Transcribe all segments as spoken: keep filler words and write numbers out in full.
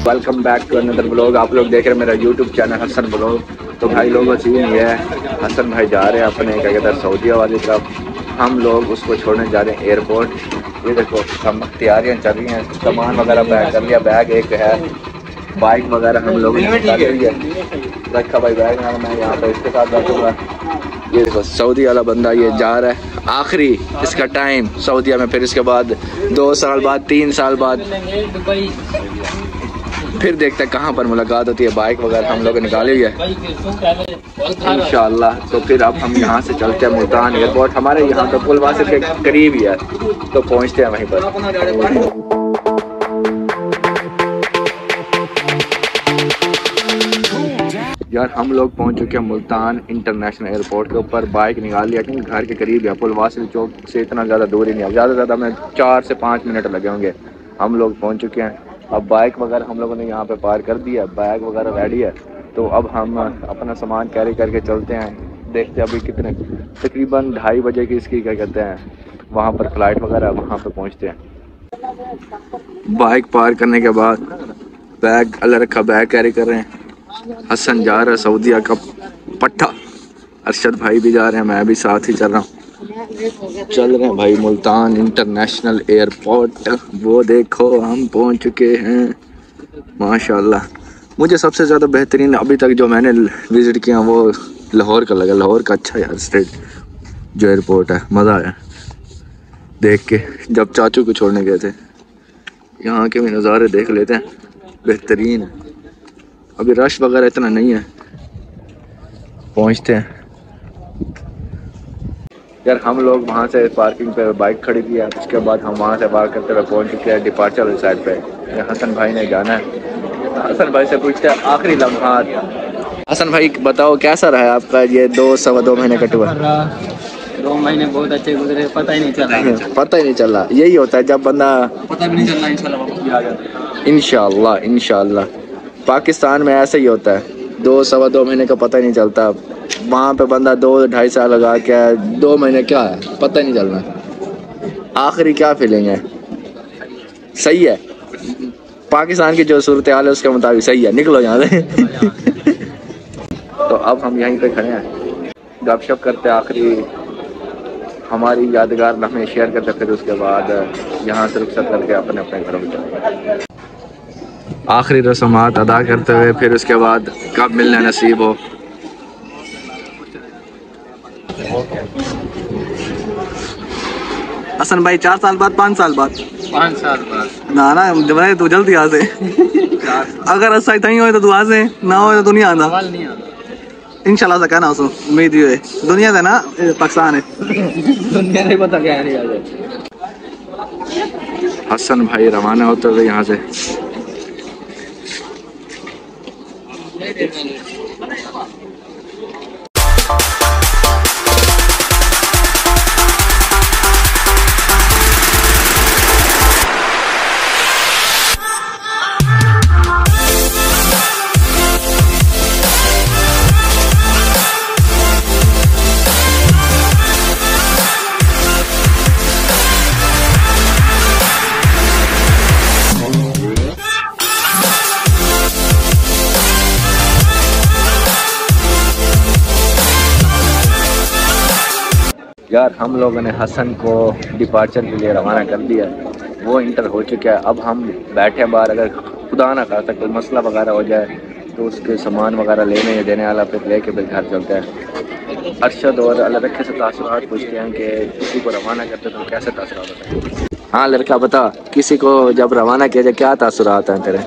Welcome back to another blog. आप लोग देख रहे हैं मेरा यूट्यूब चैनल हसन ब्लॉग। तो भाई लोगों सीन ये है, हसन भाई जा रहे हैं अपने क्या कहते हैं सऊदीया वाली तरफ। हम लोग उसको छोड़ने जा रहे हैं एयरपोर्ट। ये देखो हम तैयारियाँ चल रही हैं, सामान वगैरह पैक कर लिया, बैग एक है, बाइक वगैरह हम लोग निकाल रही है रखा भाई बैग। मैं यहाँ पर इसके साथ बैठूँगा। ये देखो सऊदी वाला बंदा ये जा रहा है, आखिरी इसका टाइम सऊदीया में। फिर इसके बाद दो साल बाद तीन साल बाद फिर देखते हैं कहाँ पर मुलाकात होती है। बाइक वगैरह हम लोग निकाली हुई है इंशाल्लाह। तो फिर अब हम यहाँ से चलते हैं मुल्तान एयरपोर्ट। हमारे यहाँ तो पुल वासिल के करीब ही है, तो पहुँचते हैं वहीं पर। यार हम लोग पहुंच चुके हैं मुल्तान इंटरनेशनल एयरपोर्ट के ऊपर। बाइक निकाल लिया क्योंकि घर के करीब है, पुल वासिल चौक से इतना ज़्यादा दूर ही नहीं है। ज़्यादा से ज़्यादा हमें चार से पाँच मिनट लगे होंगे। हम लोग पहुंच चुके हैं। अब बाइक वगैरह हम लोगों ने यहाँ पे पार कर दिया, बैग वगैरह रेडी है। तो अब हम अपना सामान कैरी करके चलते हैं। देखते हैं अभी कितने, तकरीबन ढाई बजे की इसकी क्या कहते हैं वहाँ पर फ्लाइट वगैरह, वहाँ पर पहुँचते हैं। बाइक पार करने के बाद बैग अलग रखा, बैग कैरी कर रहे हैं। हसन जा रहा है सऊदीया का पट्टा, अरशद भाई भी जा रहे हैं, मैं भी साथ ही चल रहा हूँ। चल रहे हैं भाई मुल्तान इंटरनेशनल एयरपोर्ट। वो देखो हम पहुँच चुके हैं माशाल्लाह। मुझे सबसे ज़्यादा बेहतरीन अभी तक जो मैंने विज़िट किया वो लाहौर का लगा। लाहौर का अच्छा यार स्टेट जो एयरपोर्ट है, मज़ा आया देख के। जब चाचू को छोड़ने गए थे, यहाँ के भी नज़ारे देख लेते हैं, बेहतरीन है। अभी रश वगैरह इतना नहीं है, पहुंचते हैं। यार हम लोग वहाँ से पार्किंग पे बाइक खड़ी की है, उसके बाद हम वहाँ से पार करते हुए पहुँच चुके हैं डिपार्चर वाली साइड पे। हसन भाई ने जाना है, हसन भाई से पूछते हैं आखिरी लम्हात। हसन भाई बताओ कैसा रहा आपका ये दो सवा दो महीने का टूर? दो महीने बहुत अच्छे गुजरे, पता ही नहीं चला। पता ही नहीं चला, यही होता है जब बंदा पता भी नहीं चलना। इंशाल्लाह इंशाल्लाह इंशाल्लाह पाकिस्तान में ऐसा ही होता है, दो सवा दो महीने का पता ही नहीं चलता। वहाँ पे बंदा दो ढाई साल लगा के दो महीने क्या है पता ही नहीं चलना। आखिरी क्या फीलिंग है? सही है, पाकिस्तान की जो सूरत हाल है उसके मुताबिक सही है। निकलो यहाँ से। तो अब हम यहीं पे खड़े हैं, गपशप करते हैं, आखिरी हमारी यादगार लम्हे शेयर करते, फिर उसके बाद यहाँ से रुखसत करके अपने अपने घरों में चलेंगे। आखिरी रस्मात अदा करते हुए फिर उसके बाद कब मिलना नसीब हो। हसन भाई चार साल बाद पाँच साल बाद पाँच साल बाद ना ना जब तू जल्दी आ से अगर ऐसा ही हो तो तू आ से, ना हो तो दुनिया आना इंशाल्लाह से कहना उसको उम्मीद है। दुनिया से ना पाकिस्तान है, दुनिया नहीं पता क्या है। हसन भाई रवाना होते हुए यहाँ से। यार हम लोगों ने हसन को डिपार्चर के लिए रवाना कर दिया, वो इंटर हो चुका है। अब हम बैठे बाहर, अगर खुदा ना खासा कोई मसला वगैरह हो जाए तो उसके सामान वगैरह लेने या देने वाला फिर लेके फिर घर चलते हैं। अरशद और अल्लाह रखे से तासुरात पूछते हैं कि किसी को रवाना करते तो कैसे तासुरात होते हैं। हाँ लड़का बता, किसी को जब रवाना किया जाए क्या तासुरात हैं तेरे?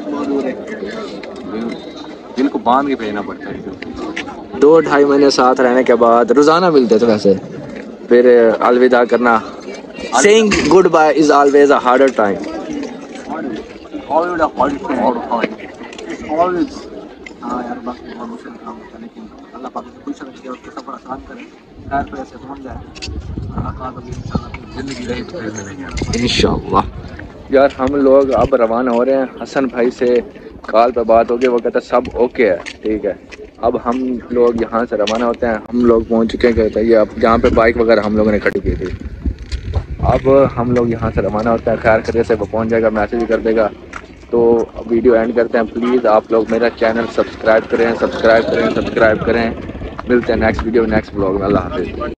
दिल को बांध के भेजना पड़ता है। दो ढाई महीने साथ रहने के बाद रोज़ाना मिलते थे वैसे, फिर अलविदा करना। Saying goodbye is always a harder time. Always a hard time. Always. हाँ यार बस बहुत मुश्किल काम होता है, लेकिन अल्लाह पाक से पूछ सकते हैं उसको सफर आसान करे, खैर पे ऐसे पहुंच जाए। मुलाकात होगी इंशाल्लाह, जिंदगी रही तो फिर मिलेंगे इंशाल्लाह। यार हम लोग अब रवाना हो रहे हैं। हसन भाई से कॉल पे बात होगी, वो कहता सब ओके है, ठीक है। अब हम लोग यहाँ से रवाना होते हैं। हम लोग पहुँच चुके हैं, कहता है ये अब जहाँ पे बाइक वगैरह हम लोगों ने खड़ी की थी। अब हम लोग यहाँ से रवाना होते हैं, खैर करिए से वो पहुँच जाएगा, मैसेज भी कर देगा। तो वीडियो एंड करते हैं। प्लीज़ आप लोग मेरा चैनल सब्सक्राइब करें सब्सक्राइब करें सब्सक्राइब करें। मिलते हैं नेक्स्ट वीडियो नेक्स्ट ब्लॉग में। अल्लाह हाफिज़।